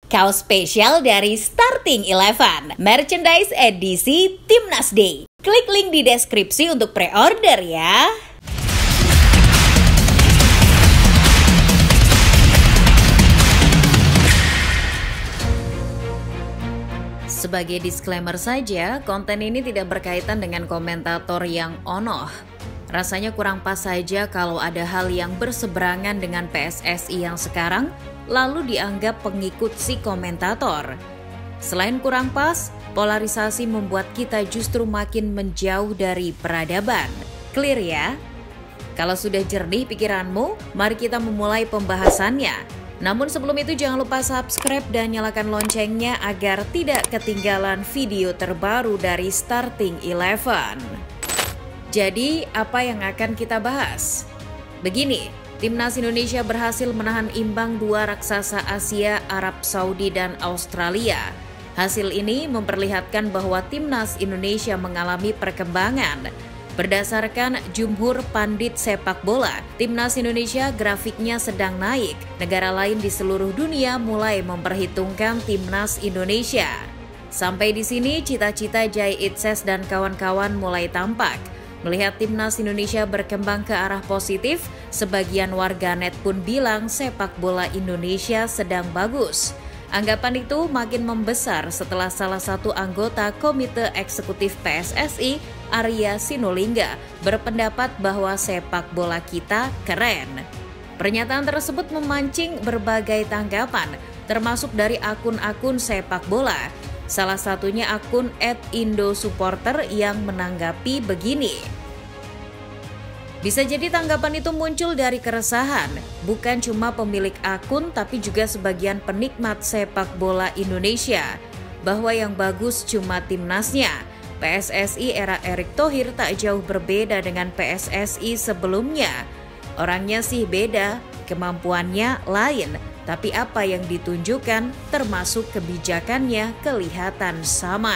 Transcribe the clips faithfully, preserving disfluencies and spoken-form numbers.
Kaos spesial dari Starting Eleven, merchandise edisi Timnas Day. Klik link di deskripsi untuk pre-order ya. Sebagai disclaimer saja, konten ini tidak berkaitan dengan komentator yang onoh. Rasanya kurang pas saja kalau ada hal yang berseberangan dengan P S S I yang sekarang, lalu dianggap pengikut si komentator. Selain kurang pas, polarisasi membuat kita justru makin menjauh dari peradaban. Clear ya? Kalau sudah jernih pikiranmu, mari kita memulai pembahasannya. Namun sebelum itu jangan lupa subscribe dan nyalakan loncengnya agar tidak ketinggalan video terbaru dari Starting Eleven. Jadi, apa yang akan kita bahas? Begini, Timnas Indonesia berhasil menahan imbang dua raksasa Asia, Arab Saudi dan Australia. Hasil ini memperlihatkan bahwa Timnas Indonesia mengalami perkembangan. Berdasarkan Jumhur Pandit Sepak Bola, Timnas Indonesia grafiknya sedang naik. Negara lain di seluruh dunia mulai memperhitungkan Timnas Indonesia. Sampai di sini cita-cita Jai Itses dan kawan-kawan mulai tampak. Melihat Timnas Indonesia berkembang ke arah positif, sebagian warganet pun bilang sepak bola Indonesia sedang bagus. Anggapan itu makin membesar setelah salah satu anggota Komite Eksekutif P S S I, Arya Sinulinga, berpendapat bahwa sepak bola kita keren. Pernyataan tersebut memancing berbagai tanggapan, termasuk dari akun-akun sepak bola. Salah satunya akun et indosupporter yang menanggapi begini. Bisa jadi tanggapan itu muncul dari keresahan, bukan cuma pemilik akun tapi juga sebagian penikmat sepak bola Indonesia, bahwa yang bagus cuma timnasnya. P S S I era Erick Thohir tak jauh berbeda dengan P S S I sebelumnya. Orangnya sih beda, kemampuannya lain, tapi apa yang ditunjukkan termasuk kebijakannya kelihatan sama.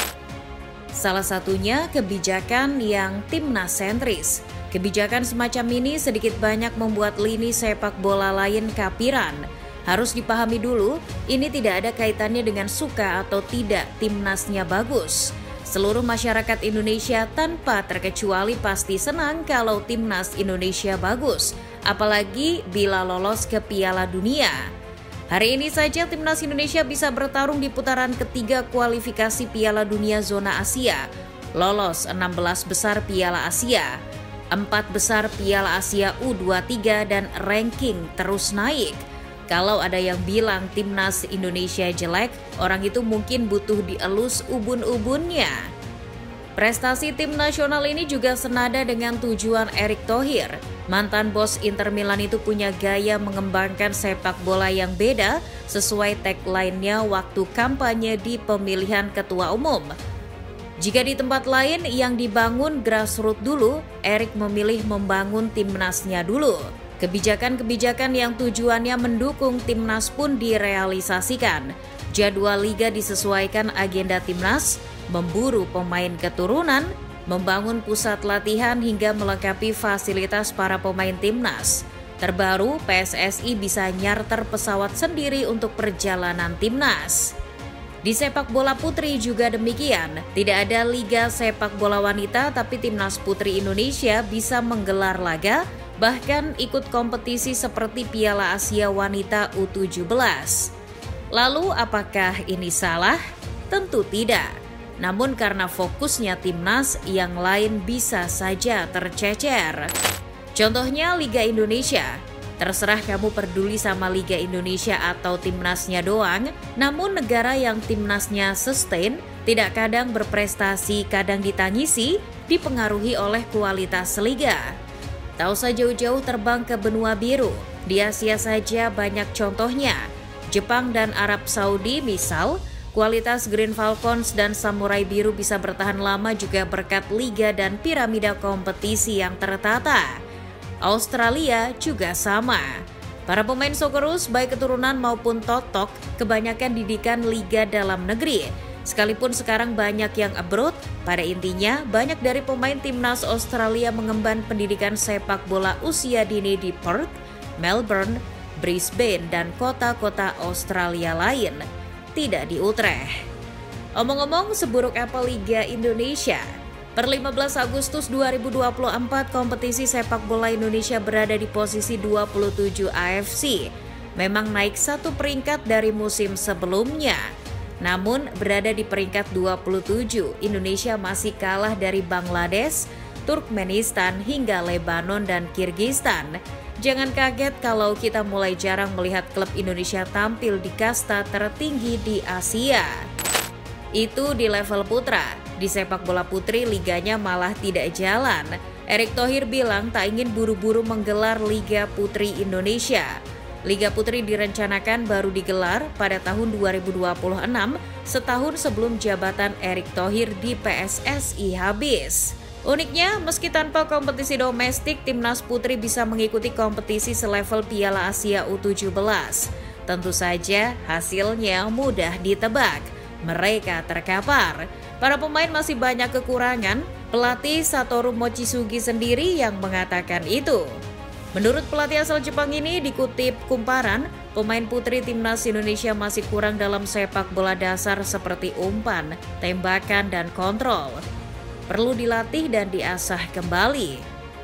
Salah satunya kebijakan yang timnas sentris. Kebijakan semacam ini sedikit banyak membuat lini sepak bola lain kapiran. Harus dipahami dulu, ini tidak ada kaitannya dengan suka atau tidak timnasnya bagus. Seluruh masyarakat Indonesia tanpa terkecuali pasti senang kalau timnas Indonesia bagus, apalagi bila lolos ke Piala Dunia. Hari ini saja timnas Indonesia bisa bertarung di putaran ketiga kualifikasi Piala Dunia zona Asia, lolos enam belas besar Piala Asia, empat besar Piala Asia U dua puluh tiga dan ranking terus naik. Kalau ada yang bilang timnas Indonesia jelek, orang itu mungkin butuh dielus ubun-ubunnya. Prestasi tim nasional ini juga senada dengan tujuan Erick Thohir. Mantan bos Inter Milan itu punya gaya mengembangkan sepak bola yang beda sesuai tagline-nya waktu kampanye di pemilihan ketua umum. Jika di tempat lain yang dibangun grassroots dulu, Erick memilih membangun timnasnya dulu. Kebijakan-kebijakan yang tujuannya mendukung timnas pun direalisasikan. Jadwal liga disesuaikan agenda timnas, memburu pemain keturunan, membangun pusat latihan hingga melengkapi fasilitas para pemain timnas. Terbaru, P S S I bisa nyarter pesawat sendiri untuk perjalanan timnas. Di sepak bola putri juga demikian. Tidak ada liga sepak bola wanita, tapi timnas putri Indonesia bisa menggelar laga, bahkan ikut kompetisi seperti Piala Asia Wanita U tujuh belas. Lalu apakah ini salah? Tentu tidak. Namun karena fokusnya timnas, yang lain bisa saja tercecer. Contohnya Liga Indonesia. Terserah kamu peduli sama Liga Indonesia atau timnasnya doang, namun negara yang timnasnya sustain, tidak kadang berprestasi, kadang ditangisi, dipengaruhi oleh kualitas liga. Tak usah jauh-jauh terbang ke benua biru, di Asia saja banyak contohnya. Jepang dan Arab Saudi misal, kualitas Green Falcons dan Samurai Biru bisa bertahan lama juga berkat liga dan piramida kompetisi yang tertata. Australia juga sama. Para pemain Socceroos baik keturunan maupun totok kebanyakan didikan liga dalam negeri. Sekalipun sekarang banyak yang abroad, pada intinya banyak dari pemain timnas Australia mengemban pendidikan sepak bola usia dini di Perth, Melbourne, Brisbane, dan kota-kota Australia lain, tidak di Utrecht. Omong-omong, seburuk apa Liga Indonesia? Per lima belas Agustus dua ribu dua puluh empat, kompetisi sepak bola Indonesia berada di posisi dua puluh tujuh A F C. Memang naik satu peringkat dari musim sebelumnya. Namun berada di peringkat dua puluh tujuh, Indonesia masih kalah dari Bangladesh, Turkmenistan, hingga Lebanon dan Kirgistan. Jangan kaget kalau kita mulai jarang melihat klub Indonesia tampil di kasta tertinggi di Asia. Itu di level putra. Di sepak bola putri liganya malah tidak jalan. Erick Thohir bilang tak ingin buru-buru menggelar Liga Putri Indonesia. Liga Putri direncanakan baru digelar pada tahun dua ribu dua puluh enam, setahun sebelum jabatan Erick Thohir di P S S I habis. Uniknya, meski tanpa kompetisi domestik, timnas putri bisa mengikuti kompetisi selevel Piala Asia U tujuh belas. Tentu saja hasilnya mudah ditebak. Mereka terkapar. Para pemain masih banyak kekurangan. Pelatih Satoru Mochizuki sendiri yang mengatakan itu. Menurut pelatih asal Jepang ini, dikutip Kumparan, pemain putri timnas Indonesia masih kurang dalam sepak bola dasar seperti umpan, tembakan, dan kontrol. Perlu dilatih dan diasah kembali.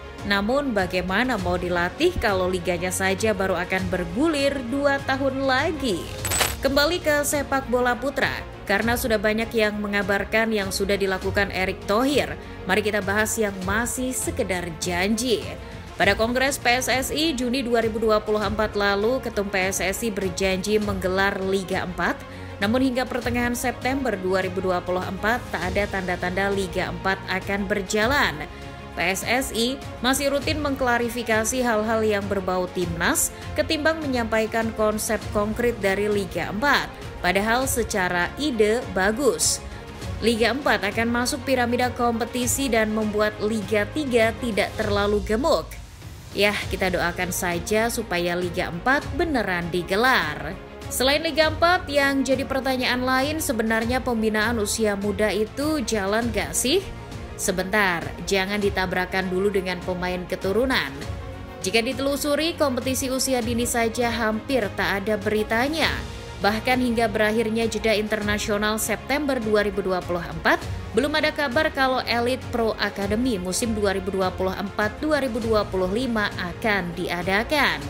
Namun bagaimana mau dilatih kalau liganya saja baru akan bergulir dua tahun lagi? Kembali ke sepak bola putra, karena sudah banyak yang mengabarkan yang sudah dilakukan Erick Thohir. Mari kita bahas yang masih sekedar janji. Pada Kongres P S S I Juni dua ribu dua puluh empat lalu, Ketum P S S I berjanji menggelar Liga empat, namun hingga pertengahan September dua ribu dua puluh empat tak ada tanda-tanda Liga empat akan berjalan. P S S I masih rutin mengklarifikasi hal-hal yang berbau timnas ketimbang menyampaikan konsep konkret dari Liga empat, padahal secara ide bagus. Liga empat akan masuk piramida kompetisi dan membuat Liga tiga tidak terlalu gemuk. Ya, kita doakan saja supaya Liga empat beneran digelar. Selain Liga empat, yang jadi pertanyaan lain sebenarnya pembinaan usia muda itu jalan gak sih? Sebentar, jangan ditabrakan dulu dengan pemain keturunan. Jika ditelusuri, kompetisi usia dini saja hampir tak ada beritanya. Bahkan hingga berakhirnya jeda internasional September dua ribu dua puluh empat, belum ada kabar kalau Elite Pro Academy musim dua ribu dua puluh empat dua ribu dua puluh lima akan diadakan.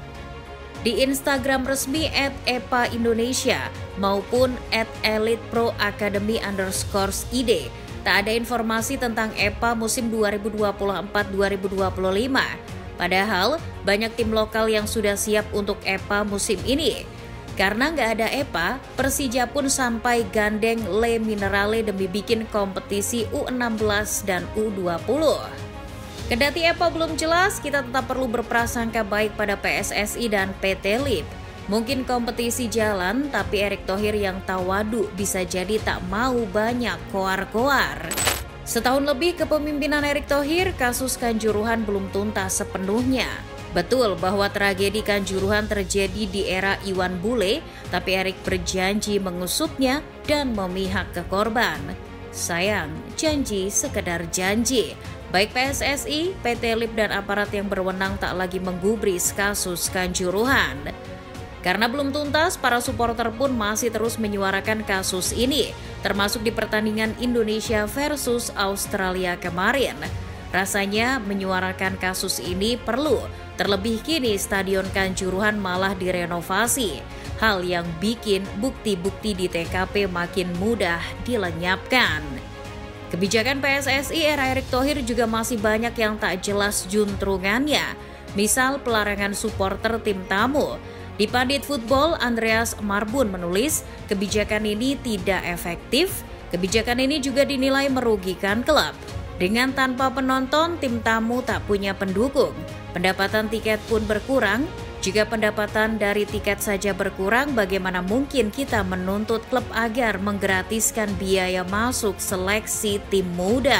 Di Instagram resmi et epa indonesia maupun et elite pro academy underscore id, tak ada informasi tentang E P A musim dua ribu dua puluh empat dua ribu dua puluh lima. Padahal banyak tim lokal yang sudah siap untuk E P A musim ini. Karena nggak ada E P A, Persija pun sampai gandeng Le Minerale demi bikin kompetisi U enam belas dan U dua puluh. Kendati E P A belum jelas, kita tetap perlu berprasangka baik pada P S S I dan P T L I P. Mungkin kompetisi jalan, tapi Erick Thohir yang tawadu bisa jadi tak mau banyak koar-koar. Setahun lebih kepemimpinan Erick Thohir, kasus Kanjuruhan belum tuntas sepenuhnya. Betul bahwa tragedi Kanjuruhan terjadi di era Iwan Bule, tapi Erick berjanji mengusutnya dan memihak ke korban. Sayang, janji sekedar janji. Baik P S S I, P T L I P dan aparat yang berwenang tak lagi menggubris kasus Kanjuruhan. Karena belum tuntas, para supporter pun masih terus menyuarakan kasus ini, termasuk di pertandingan Indonesia versus Australia kemarin. Rasanya menyuarakan kasus ini perlu, terlebih kini Stadion Kanjuruhan malah direnovasi, hal yang bikin bukti-bukti di T K P makin mudah dilenyapkan. Kebijakan P S S I era Erick Thohir juga masih banyak yang tak jelas juntrungannya, misal pelarangan supporter tim tamu. Di Pandit Football, Andreas Marbun menulis, kebijakan ini tidak efektif, kebijakan ini juga dinilai merugikan klub. Dengan tanpa penonton, tim tamu tak punya pendukung. Pendapatan tiket pun berkurang. Jika pendapatan dari tiket saja berkurang, bagaimana mungkin kita menuntut klub agar menggratiskan biaya masuk seleksi tim muda?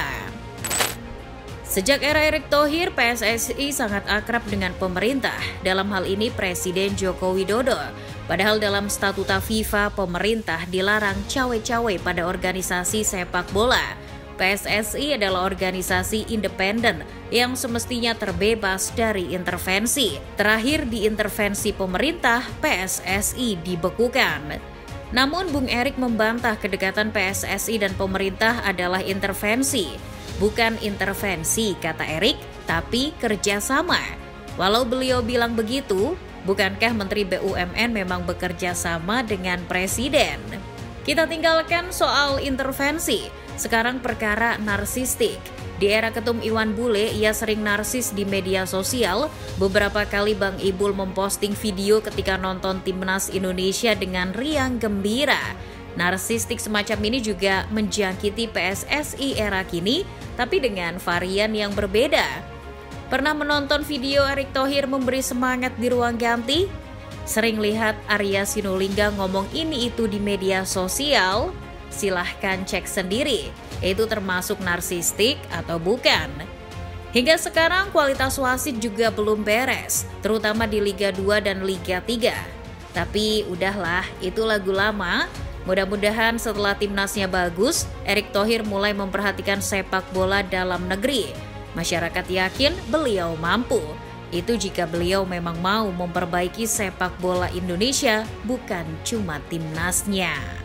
Sejak era Erick Thohir, P S S I sangat akrab dengan pemerintah. Dalam hal ini Presiden Joko Widodo. Padahal dalam statuta FIFA, pemerintah dilarang cawe-cawe pada organisasi sepak bola. P S S I adalah organisasi independen yang semestinya terbebas dari intervensi. Terakhir diintervensi pemerintah, P S S I dibekukan. Namun Bung Erik membantah kedekatan P S S I dan pemerintah adalah intervensi. Bukan intervensi, kata Erik, tapi kerjasama. Walau beliau bilang begitu, bukankah Menteri B U M N memang bekerja sama dengan Presiden? Kita tinggalkan soal intervensi. Sekarang perkara narsistik. Di era Ketum Iwan Bule, ia sering narsis di media sosial. Beberapa kali Bang Ibul memposting video ketika nonton Timnas Indonesia dengan riang gembira. Narsistik semacam ini juga menjangkiti P S S I era kini, tapi dengan varian yang berbeda. Pernah menonton video Erick Thohir memberi semangat di ruang ganti? Sering lihat Arya Sinulinga ngomong ini itu di media sosial? Silahkan cek sendiri, itu termasuk narsistik atau bukan. Hingga sekarang kualitas wasit juga belum beres, terutama di Liga dua dan Liga tiga. Tapi udahlah, itu lagu lama. Mudah-mudahan setelah timnasnya bagus, Erick Thohir mulai memperhatikan sepak bola dalam negeri. Masyarakat yakin beliau mampu. Itu jika beliau memang mau memperbaiki sepak bola Indonesia, bukan cuma timnasnya.